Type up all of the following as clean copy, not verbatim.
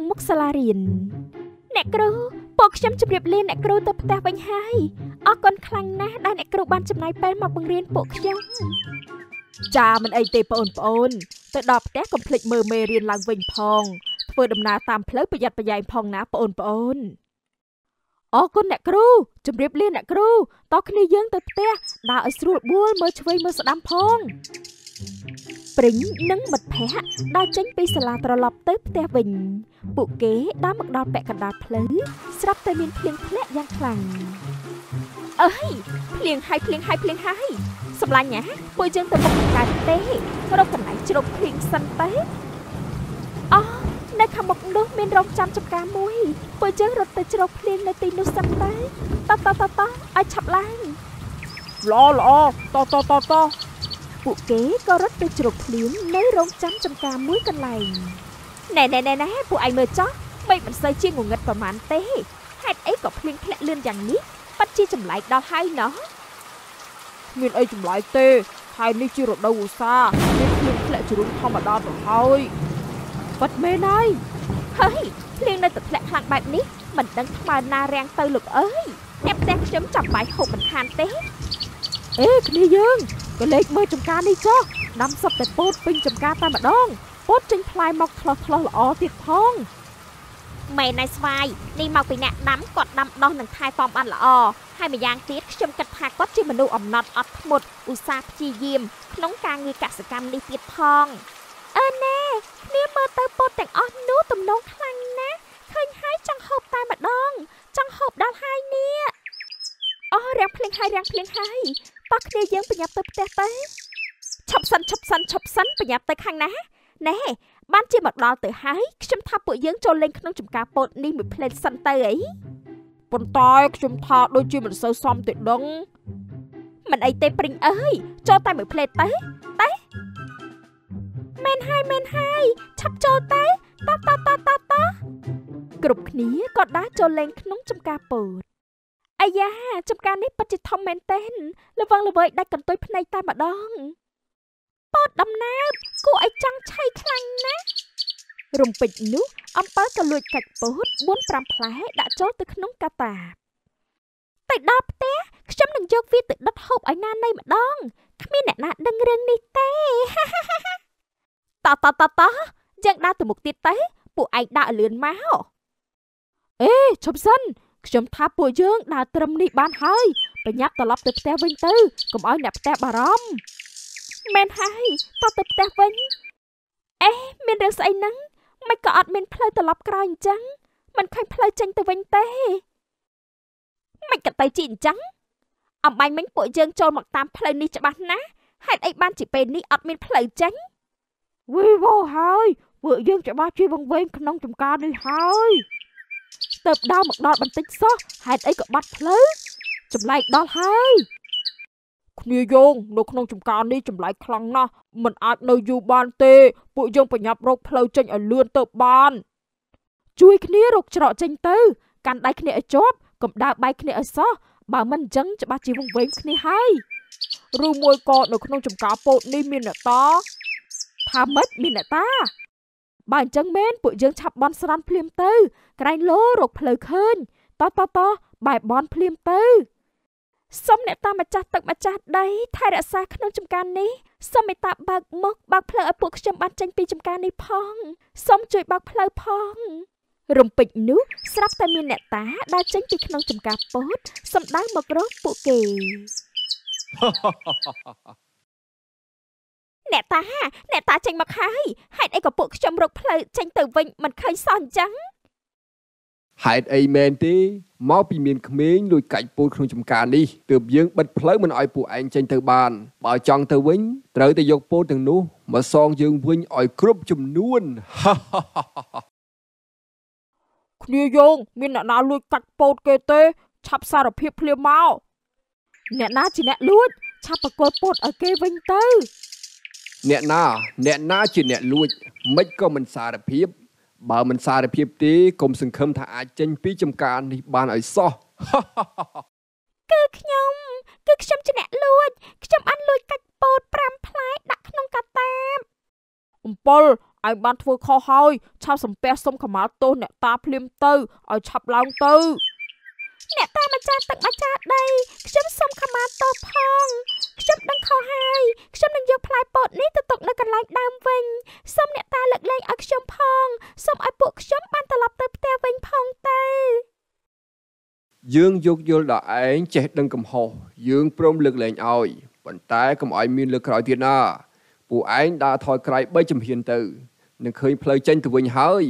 មុខសាលារៀនអ្នកគ្រូពួកខ្ញុំជម្រាបលាអ្នកគ្រូទៅផ្ទះវិញហើយអរគុណខ្លាំងណាស់ដែលអ្នកគ្រូបានចំណាយពេលមកបង្រៀនពួកខ្ញុំចាមិនអីទេបងប្អូនទៅដល់ផ្ទះកុំភ្លេចមើលមេរៀនឡើងវិញផងធ្វើដំណើរតាមផ្លូវប្រយ័ត្នប្រយែងផងណាបងប្អូនអរគុណអ្នកគ្រូជម្រាបលាអ្នកគ្រូតោះគ្នាយើងទៅផ្ទះដើរឲ្យស្រួលបួលមើលឆ្វេងមើលស្ដាំផងព្រិញនិងមិត្តភ័ក្តិដើរចេញពីសាលាត្រឡប់ទៅផ្ទះវិញពួកគេដើរមកដល់ពាក់កណ្ដាលផ្លូវស្រាប់តែមានភ្លៀងធ្លាក់យ៉ាងខ្លាំងអើយភ្លៀងហើយសម្លាញ់ណាពួកយើងទៅមុខកើតទេរកកន្លែងជ្រប់ភ្លៀងសិនទៅអូនៅខាងមុខនោះមានរោងចាំចំការមួយពួកយើងរត់ទៅជ្រកភ្លៀងនៅទីនោះសិនទៅតឲ្យឆាប់ឡើងល្អតពួកគេក៏រត់ទៅជ្រកភ្លៀងនៅរោងចាំចំការមួយកន្លែងណែពួកឯងមើលចុះមិនសូវជាងងឹតប្រហែលទេហេតុអីក៏ភ្លៀងធ្លាក់លឿនយ៉ាងនេះប៉ាត់ជាចម្លែកដល់ហើយណោះមានអីចម្លែកទេហើយនេះជារដូវវស្សាមានភ្លៀងធ្លាក់ជ្រុលធម្មតាទៅហើយប៉ាត់មែនហើយភ្លៀងនៅតែធ្លាក់ខ្លាំងបែបនេះមិនដឹងថ្មើរណារាំងទៅលោកអើយអ្នកផ្ទះខ្ញុំចាំបាយហូបមិនខានទេអេគ្នាយើងក៏លេចមើលចំការនេះចុះដាំសុបតែពោតពេញចំការតែម្ដងពោតចេញផ្លែមកឆ្លោះល្អទៀតផងមែនហើយស្វាយនេះមកពីអ្នកដាំគាត់ដាំដោះនឹងថែទាំបានល្អហើយម្យ៉ាងទៀតខ្ញុំគិតថាគាត់ជាមនុស្សអំណត់អត់ធ្មត់ឧស្សាហ៍ព្យាយាមក្នុងការងារកសិកម្មនេះទៀតផងណែគ្នាមើលទៅពោតទាំងអស់នោះទំនងខ្លាំងណាស់ឃើញហើយចង់ហូបតែម្ដងចង់ហូបដល់ហើយនេះរាំងភ្លៀងហើយតោះគ្នាយើងប្រញាប់ទៅផ្ទះទៅឈប់សិនប្រញាប់ទៅខាងណាណែបានជាមកដល់ទៅហើយខ្ញុំថាពួកយើងចូលលេងក្នុងចំការពោតនេះមួយផ្លេតសិនទៅអីប៉ុន្តែខ្ញុំថាដូចជាមិនសូវសមទេដឹងមិនអីទេព្រិញអើយចូលតែមួយផ្លេតទៅមែនហើយឆាប់ចូលទៅតគ្រប់គ្នាក៏ដើរចូលលេងក្នុងចំការពោតអាយ៉ាចំការនេះពិតជាធំមែនទែនល្វឹងល្វើយដាច់កន្ទុយភ្នែកតែម្ដងពោតដំណើបគួរឲ្យចង់ឆៃខ្លាំងណាស់រំពេចនោះអំពើក៏លួចកាច់ពោត 4-5 ផ្លែដាក់ចូលទៅក្នុងកាតាបទៅដល់ផ្ទះខ្ញុំនឹងយកវាទៅដុតហូបឲ្យណានៃម្ដងគ្មានអ្នកណាដឹងរឿងនេះទេតយើងដើរទៅមុខទៀតទៅពួកឯងដើរឲ្យលឿនមកឈប់សិនខ្ញុំថាពួកយើងដើរត្រឹមនេះបានហើយប្រញាប់ត្រឡប់ទៅផ្ទះវិញទៅកុំឲ្យអ្នកផ្ទះបារម្ភមែនហើយតទៅផ្ទះវិញមានរឿងស្អីហ្នឹងមិនក៏អត់មានផ្លូវត្រឡប់ក្រោយអញ្ចឹងមិនឃើញផ្លូវចេញទៅវិញទេមិនក៏ទៅជីអញ្ចឹងអំបញ្ញមិញពួកយើងចូលមកតាមផ្លូវនេះច្បាស់ណាស់ហេតុអីបានជាពេលនេះអត់មានផ្លូវចេញវីវ៉ូហើយពួកយើងច្បាស់ជាវង្វេងក្នុងចំការនេះហើយទៅដើរមកដល់បន្តិចសោះហេតុអីក៏បាត់ផ្លូវចម្លែកដល់ហើយគ្នាយើងនៅក្នុងចំការនេះចម្លែកខ្លាំងណាស់មិនអាចនៅយូរបានទេពួកយើងប្រញាប់រកផ្លូវចេញឲ្យលឿនទៅបានជួយគ្នារកច្រកចេញទៅកាន់ដៃគ្នាឲ្យជាប់កុំដើរបែកគ្នាឲ្យសោះបើមិនអញ្ចឹងច្បាស់ជាវង្វេងគ្នាហើយឬមួយក៏នៅក្នុងចំការពោតនេះមានអ្នកតាថាម៉េចមានអ្នកតាបើអញ្ចឹងមែនពួកយើងឆាប់បន់ស្រន់ភ្លាមទៅក្រែងលោរកផ្លូវឃើញតបែបបន់ភ្លាមទៅសូមអ្នកតាម្ចាស់ទឹកម្ចាស់ដីថែរក្សាក្នុងចំការនេះសូមមេត្តាបើកមុខបើកផ្លូវឲ្យពួកខ្ញុំបានចេញពីចំការនេះផងសូមជួយបើកផ្លូវផងរំពេចនោះស្រាប់តែមានអ្នកតាដើរចេញពីក្នុងចំការពោតសំដៅមករកពួកគេអ្នកតាចេញមកហើយហេតុអីក៏ពួកខ្ញុំរកផ្លូវចេញទៅវិញមិនឃើញសោះអញ្ចឹងហេតុអីមែនទេមកពីមានក្មេងលួចកាច់ពោតក្នុងចំការនេះទើបយើងបិទផ្លូវមិនឲ្យពួកឯងចេញទៅបានបើចង់ទៅវិញត្រូវតែយកពោតទាំងនោះមកសងយើងវិញឲ្យគ្រប់ចំនួនគ្នាយើងមានអ្នកណាលួចកាច់ពោតគេទេឆាប់សារភាពភ្លាមមកអ្នកណាជាអ្នកលួចឆាប់បកគលពោតឲ្យគេវិញទៅអ្នកណាជាអ្នកលួចមិនក៏មិនសារភាពបើមិនសារភាពទេកុំសង្ឃឹមថាអាចចេញពីចំការនេះបានឲ្យសោះគឺខ្ញុំជាអ្នកលួចខ្ញុំបានលួចកាច់ពោត 5 ផ្លែដាក់ក្នុងកាតាបអំពិលឯងបានធ្វើខុសហើយឆាប់សំពះសុំខមាទោសអ្នកតាភ្លាមទៅឲ្យឆាប់ឡើងទៅអ្នកតាម្ចាស់ទឹកម្ចាស់ដីខ្ញុំសុំខមាទោសផងខ្ញុំដឹងខុសហើយខ្ញុំនឹងយកផ្លែពោតនេះទៅទុកនៅកន្លែងដើមវិញសូមអ្នកតាលើកលែងឲ្យខ្ញុំផងសូមឲ្យពួកខ្ញុំបានត្រឡប់ទៅផ្ទះវិញផងទៅយើងយកយល់ដល់ឯងចេះដឹងកំហុសយើងព្រមលើកលែងឲ្យប៉ុន្តែកុំឲ្យមានលើកក្រោយទៀតណាពួកឯងដើរថយក្រោយ3ជំហានទៅនឹងឃើញផ្លូវចេញទៅវិញហើយ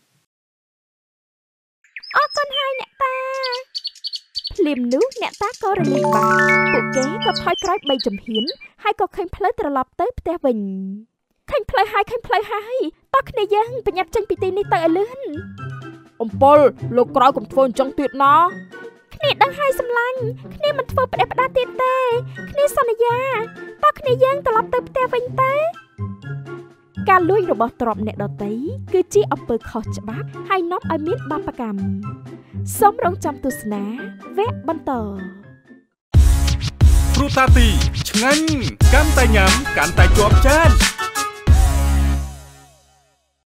អរគុណហើយអ្នកតាភ្លាមនោះអ្នកតាក៏រលាយបាត់ពួកគេក៏ថយក្រោយ3ជំហានហើយក៏ឃើញផ្លូវត្រឡប់ទៅផ្ទះវិញឃើញផ្លូវហើយតោះគ្នាយើងប្រញាប់ចេញពីទីនេះទៅឲ្យលឿនអំពលលោកក្រោយកុំធ្វើអញ្ចឹងទៀតណាគ្នាដឹងហើយសម្លាញ់គ្នាមិនធ្វើផ្ដេសផ្ដាសទៀតទេគ្នាសន្យាតោះគ្នាយើងត្រឡប់ទៅផ្ទះវិញទៅការលួចរបស់ទ្រព្យអ្នកដទៃគឺជាអំពើខុសច្បាប់ហើយនាំឲ្យមានបាបកម្មសូមរងចាំទស្សនាវគ្គបន្តគ្រូតាទីឆ្ងាញ់កាន់តែញ៉ាំកាន់តែជាប់ចាន